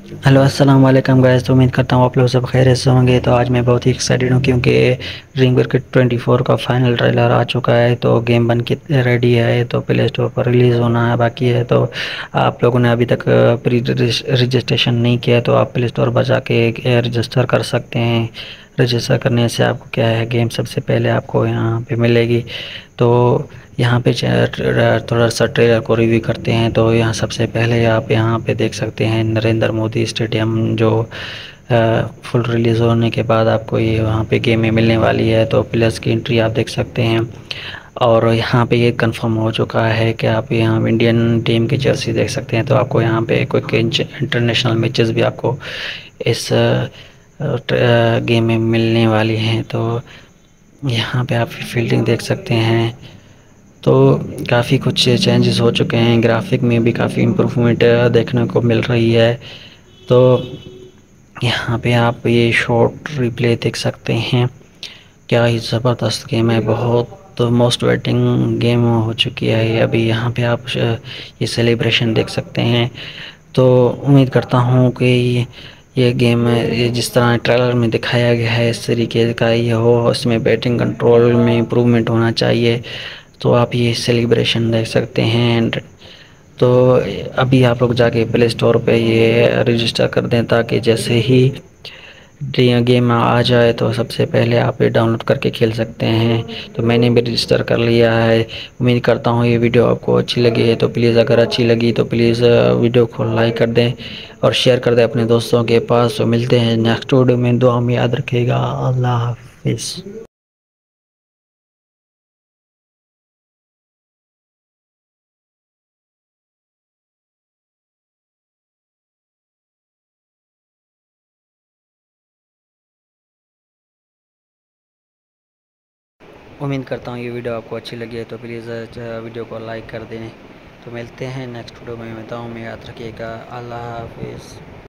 Hello अस्सलाम वालेकुम guys. तो उम्मीद करता हूँ आप लोग सब खैरियत से होंगे। तो आज मैं बहुत ही एक्साइटेड हूँ क्योंकि ड्रीम क्रिकेट 24 का फाइनल ट्रेलर आ चुका है। तो गेम बन के रेडी है, तो प्ले स्टोर पर रिलीज़ होना है बाकी है। तो आप लोगों ने अभी तक प्री रजिस्ट्रेशन नहीं किया तो आप प्ले स्टोर पर जाके रजिस्टर कर सकते हैं। रजिस्टर करने से आपको क्या है, गेम सबसे पहले आपको यहाँ पे मिलेगी। तो यहाँ पे थोड़ा सा ट्रेलर को रिव्यू करते हैं। तो यहाँ सबसे पहले आप यहाँ पे देख सकते हैं नरेंद्र मोदी स्टेडियम, जो फुल रिलीज़ होने के बाद आपको ये वहाँ पे गेम में मिलने वाली है। तो प्लेयर्स की एंट्री आप देख सकते हैं। और यहाँ पे ये कंफर्म हो चुका है कि आप यहाँ इंडियन टीम की जर्सी देख सकते हैं। तो आपको यहाँ पे कोई इंटरनेशनल मैचेस भी आपको इस गेम में मिलने वाली हैं। तो यहाँ पे आप फील्डिंग देख सकते हैं। तो काफ़ी कुछ चेंजेस हो चुके हैं, ग्राफिक में भी काफ़ी इम्प्रूवमेंट देखने को मिल रही है। तो यहाँ पे आप ये शॉट रिप्ले देख सकते हैं। क्या ही ज़बरदस्त गेम है, बहुत मोस्ट वेटिंग गेम हो चुकी है ये। अभी यहाँ पे आप ये सेलिब्रेशन देख सकते हैं। तो उम्मीद करता हूँ कि ये गेम ये जिस तरह ट्रेलर में दिखाया गया है इस तरीके का ये हो, इसमें बैटिंग कंट्रोल में इम्प्रूवमेंट होना चाहिए। तो आप ये सेलिब्रेशन देख सकते हैं। तो अभी आप लोग जाके प्ले स्टोर पे ये रजिस्टर कर दें ताकि जैसे ही गेम आ जाए तो सबसे पहले आप ये डाउनलोड करके खेल सकते हैं। तो मैंने भी रजिस्टर कर लिया है। उम्मीद करता हूँ ये वीडियो आपको अच्छी लगी है। तो प्लीज़ अगर अच्छी लगी तो प्लीज़ वीडियो को लाइक कर दें और शेयर कर दें अपने दोस्तों के पास। तो मिलते हैं नेक्स्ट वीडियो में, दुआ में याद रखिएगा। अल्लाह हाफिज़। उम्मीद करता हूँ ये वीडियो आपको अच्छी लगी है। तो प्लीज़ वीडियो को लाइक कर दें। तो मिलते हैं नेक्स्ट वीडियो में, बताऊँ में याद रखिएगा। अल्लाह हाफिज़।